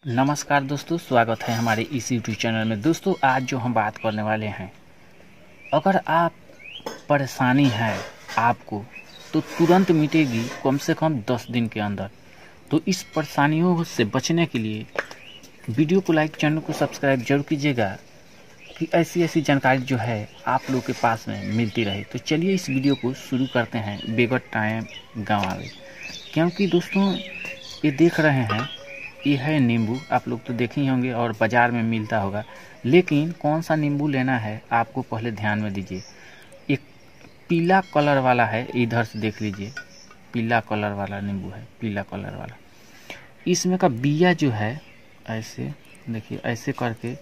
नमस्कार दोस्तों, स्वागत है हमारे इस यूट्यूब चैनल में। दोस्तों, आज जो हम बात करने वाले हैं, अगर आप परेशानी है आपको तो तुरंत मिटेगी कम से कम 10 दिन के अंदर। तो इस परेशानियों से बचने के लिए वीडियो को लाइक, चैनल को सब्सक्राइब जरूर कीजिएगा कि ऐसी ऐसी जानकारी जो है आप लोग के पास में मिलती रहे। तो चलिए इस वीडियो को शुरू करते हैं बेगर टाइम गंवावे। क्योंकि दोस्तों ये देख रहे हैं, ये है नींबू, आप लोग तो देखे ही होंगे और बाज़ार में मिलता होगा। लेकिन कौन सा नींबू लेना है आपको पहले ध्यान में दीजिए। एक पीला कलर वाला है, इधर से देख लीजिए, पीला कलर वाला नींबू है, पीला कलर वाला। इसमें का बिया जो है ऐसे देखिए, ऐसे करके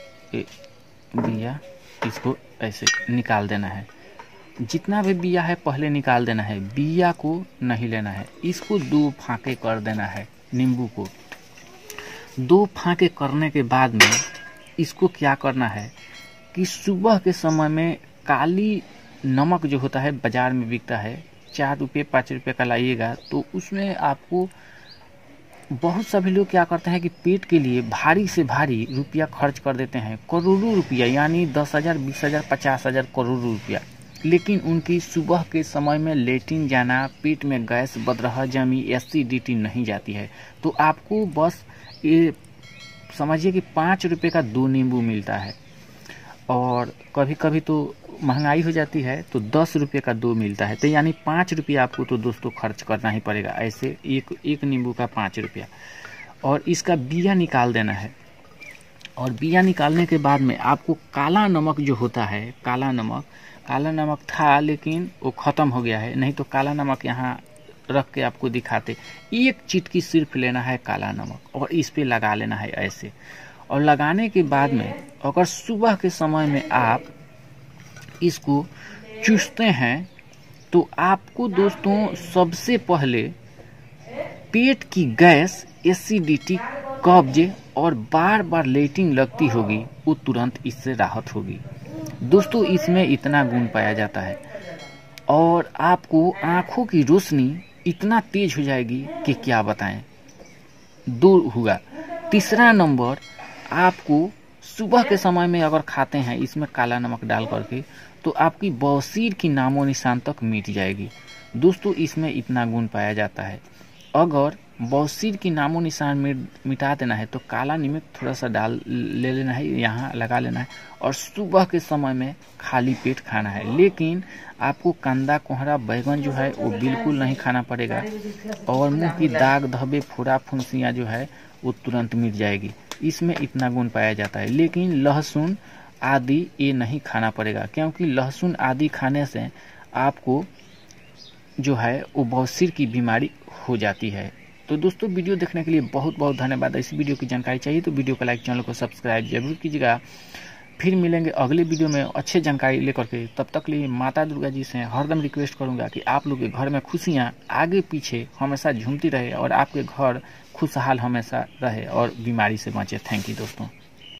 बिया इसको ऐसे निकाल देना है। जितना भी बिया है पहले निकाल देना है, बिया को नहीं लेना है। इसको 2 फाँके कर देना है। नींबू को 2 फाँके करने के बाद में इसको क्या करना है कि सुबह के समय में काली नमक जो होता है बाज़ार में बिकता है, 4 रुपये 5 रुपये का लाइएगा। तो उसमें आपको बहुत सभी लोग क्या करते हैं कि पेट के लिए भारी से भारी रुपया खर्च कर देते हैं, करोड़ों रुपया, यानी 10,000 20,000 50,000 करोड़ों रुपया। लेकिन उनकी सुबह के समय में लेटिन जाना, पेट में गैस बदहजमी, एसिडिटी नहीं जाती है। तो आपको बस ये समझिए कि 5 रुपये का 2 नींबू मिलता है, और कभी कभी तो महंगाई हो जाती है तो 10 रुपये का 2 मिलता है। तो यानी 5 रुपये आपको तो दोस्तों खर्च करना ही पड़ेगा। ऐसे एक नींबू का 5 रुपया। और इसका बिया निकाल देना है। और बिया निकालने के बाद में आपको काला नमक जो होता है, काला नमक था लेकिन वो ख़त्म हो गया है, नहीं तो काला नमक यहाँ रख के आपको दिखाते। 1 चिटकी सिर्फ लेना है काला नमक और इस पे लगा लेना है ऐसे। और लगाने के बाद में अगर सुबह के समय में आप इसको चूसते हैं तो आपको दोस्तों सबसे पहले पेट की गैस, एसिडिटी, कब्ज और बार बार लेटिंग लगती होगी, वो तुरंत इससे राहत होगी। दोस्तों इसमें इतना गुण पाया जाता है और आपको आँखों की रोशनी इतना तेज हो जाएगी कि क्या बताएं, दूर होगा। तीसरा नंबर, आपको सुबह के समय में अगर खाते हैं इसमें काला नमक डाल करके, तो आपकी बवासीर की नामो निशान तक मिट जाएगी। दोस्तों इसमें इतना गुण पाया जाता है। अगर बवासीर की नामो निशान मिटा देना है तो काला नमक थोड़ा सा ले लेना है, यहाँ लगा लेना है और सुबह के समय में खाली पेट खाना है। लेकिन आपको कंदा, कोहरा, बैगन जो है वो बिल्कुल नहीं खाना पड़ेगा। और मुंह की दाग, धब्बे, फोड़ा, फुंसियाँ जो है वो तुरंत मिट जाएगी। इसमें इतना गुण पाया जाता है। लेकिन लहसुन आदि ये नहीं खाना पड़ेगा, क्योंकि लहसुन आदि खाने से आपको जो है वो बवासीर की बीमारी हो जाती है। तो दोस्तों वीडियो देखने के लिए बहुत बहुत धन्यवाद। इस वीडियो की जानकारी चाहिए तो वीडियो को लाइक, चैनल को सब्सक्राइब जरूर कीजिएगा। फिर मिलेंगे अगले वीडियो में अच्छे जानकारी लेकर के। तब तक लिए माता दुर्गा जी से हरदम रिक्वेस्ट करूंगा कि आप लोग के घर में खुशियां आगे पीछे हमेशा झूमती रहे और आपके घर खुशहाल हमेशा रहे और बीमारी से बचे। थैंक यू दोस्तों।